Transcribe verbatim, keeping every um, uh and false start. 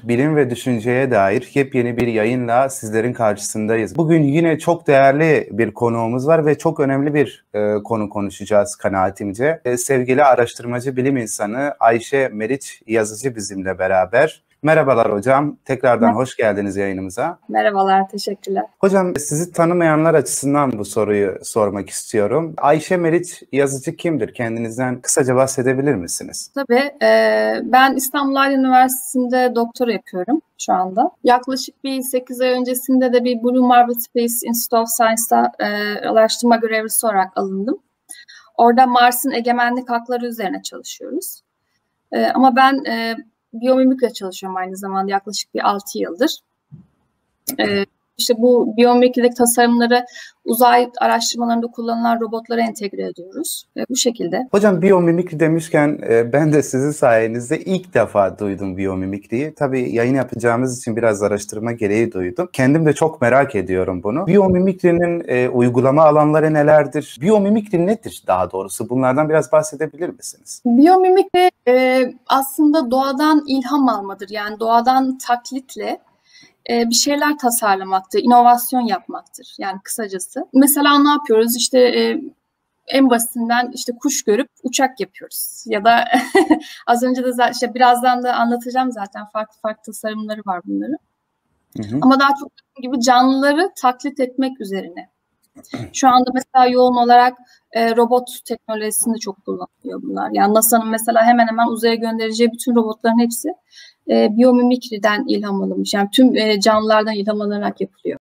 bilim ve düşünceye dair yepyeni bir yayınla sizlerin karşısındayız. Bugün yine çok değerli bir konuğumuz var ve çok önemli bir e, konu konuşacağız kanaatimce. E, sevgili araştırmacı bilim insanı Ayşe Meriç Yazıcı bizimle beraber. Merhabalar hocam, tekrardan hoş geldiniz yayınımıza. Merhabalar, teşekkürler. Hocam sizi tanımayanlar açısından bu soruyu sormak istiyorum. Ayşe Meriç Yazıcı kimdir? Kendinizden kısaca bahsedebilir misiniz? Tabii, e, ben İstanbul Aydın Üniversitesi'nde doktora yapıyorum şu anda. Yaklaşık bir sekiz ay öncesinde de bir Blue Marble Space Institute of Science'da e, araştırma görevlisi olarak alındım. Orada Mars'ın egemenlik hakları üzerine çalışıyoruz. E, ama ben e, biyomimikle çalışıyorum aynı zamanda yaklaşık bir altı yıldır. Ee, işte bu biyomimiklik tasarımları uzay araştırmalarında kullanılan robotlara entegre ediyoruz. Ee, bu şekilde. Hocam biyomimikri demişken e, ben de sizin sayenizde ilk defa duydum biyomimikriyi. Tabii yayın yapacağımız için biraz araştırma gereği duydum. Kendim de çok merak ediyorum bunu. Biyomimikrinin e, uygulama alanları nelerdir? Biyomimikri nedir daha doğrusu? Bunlardan biraz bahsedebilir misiniz? Biyomimikri e, aslında doğadan ilham almadır. Yani doğadan taklitle bir şeyler tasarlamaktır, inovasyon yapmaktır yani kısacası. Mesela ne yapıyoruz? İşte e, en basitinden işte kuş görüp uçak yapıyoruz. Ya da az önce de zaten işte birazdan da anlatacağım zaten farklı farklı tasarımları var bunların. Hı hı. Ama daha çok gibi canlıları taklit etmek üzerine. Şu anda mesela yoğun olarak e, robot teknolojisinde çok kullanılıyor bunlar. Yani NASA'nın mesela hemen hemen uzaya göndereceği bütün robotların hepsi e, biyomimikriden ilham alınmış. Yani tüm e, canlılardan ilham alınarak yapılıyor.